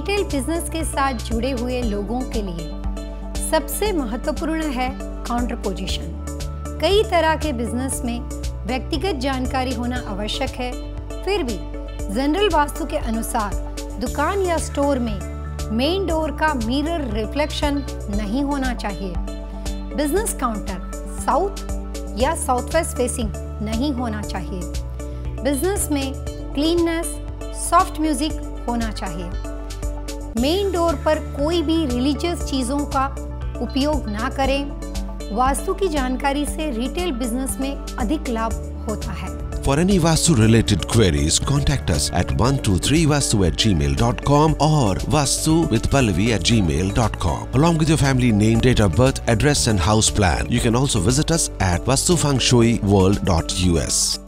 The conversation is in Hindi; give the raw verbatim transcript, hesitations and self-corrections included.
रिटेल बिजनेस के साथ जुड़े हुए लोगों के लिए सबसे महत्वपूर्ण है काउंटर पोजीशन। कई तरह के बिजनेस में व्यक्तिगत जानकारी होना आवश्यक है, फिर भी जनरल वास्तु के अनुसार दुकान या स्टोर में मेन डोर का मिरर रिफ्लेक्शन नहीं होना चाहिए। बिजनेस काउंटर साउथ या साउथ वेस्ट फेसिंग नहीं होना चाहिए। बिजनेस में क्लीननेस, सॉफ्ट म्यूजिक होना चाहिए। मेन डोर पर कोई भी रिलीजियस चीज़ों का उपयोग ना करें। वास्तु की जानकारी से रिटेल बिजनेस में अधिक लाभ होता है। For any Vastu related queries, contact us at one two three vastu at gmail dot com or vastu with pallavi at gmail dot com. Along with your family name, date of birth, address and house plan. You can also visit us at vastu feng shui world dot u s.